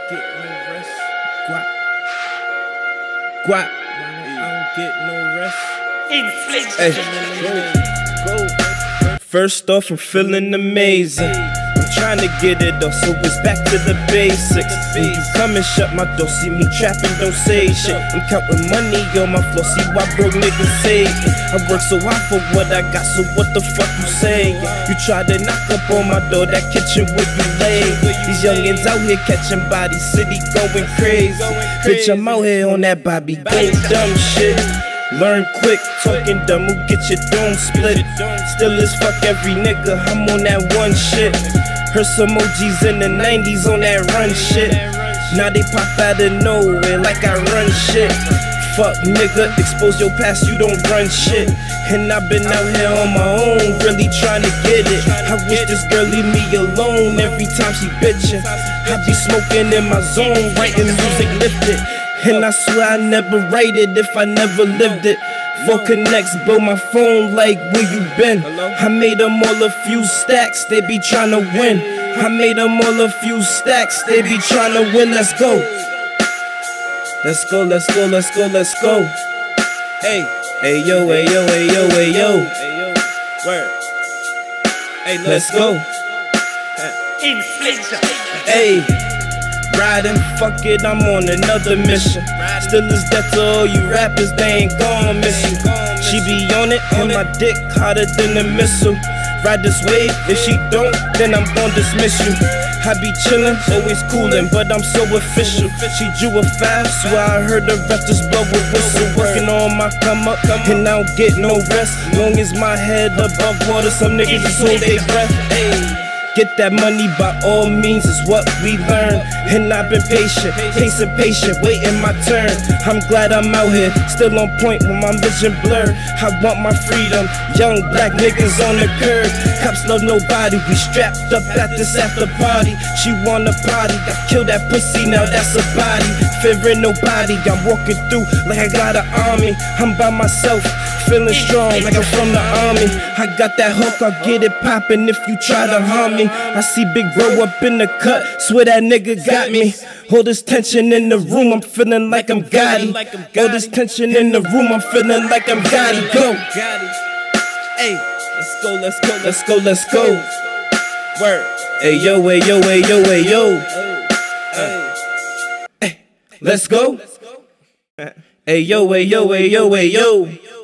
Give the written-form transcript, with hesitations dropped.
get no rest. Guap. I don't get no rest. Inflation. Go. First off, I'm feeling amazing. I'm trying to get it off, so it's back to the basics. When you come and shut my door, see me trapping, don't say shit. I'm counting money on my floor, see why broke niggas say it. I work so hard for what I got, so what the fuck you say? You try to knock up on my door, that kitchen where you lay. These youngins out here catching bodies, city going crazy. Bitch, I'm out here on that Bobby, go dumb shit. Learn quick, talking dumb, who get your dome split. Still as fuck every nigga, I'm on that one shit. Heard some OGs in the 90s on that run shit. Now they pop out of nowhere like I run shit. Fuck nigga, expose your past, you don't run shit. And I've been out here on my own, really trying to get it. I wish this girl leave me alone every time she bitchin'. I be smoking in my zone, writing music lifted. And I swear I never write it if I never lived it. 4 connects, blow my phone like where you been. I made them all a few stacks, they be tryna win. I made them all a few stacks, they be tryna win. Let's go. Let's go, let's go, let's go, let's go. Hey, hey yo, hey yo, hey yo, hey yo. Word. Hey, let's go. Inflation. Hey. Riding, fuck it, I'm on another mission. Still is death to all you rappers, they ain't gon' miss you. She be on it, and my dick harder than a missile. Ride this wave, if she don't, then I'm gon' dismiss you. I be chillin', always coolin', but I'm so official. She drew a fast, so I heard the rest just blow a whistle. Working on my come up, and I don't get no rest. Long as my head above water, some niggas just hold their breath. Ayy. Get that money by all means is what we learn. And I've been patient, waiting my turn. I'm glad I'm out here, still on point when my vision blurred. I want my freedom, young black niggas on the curb. Cops love nobody, we strapped up at this after party. She wanna party, I kill that pussy, now that's a body. Fearing nobody, I'm walking through like I got an army. I'm by myself, feeling strong like I'm from the army. I got that hook, I'll get it poppin' if you try to harm me. I see Big Bro up in the cut, swear that nigga got me. All this tension in the room, I'm feeling like I'm Gotti. All this tension in the room, I'm feeling like I'm Gotti. Go. Hey, let's go, let's go, let's go, let's go. Word. Hey yo, hey yo, hey yo, hey yo. Hey, let's go. Hey yo, hey yo, hey yo, hey yo.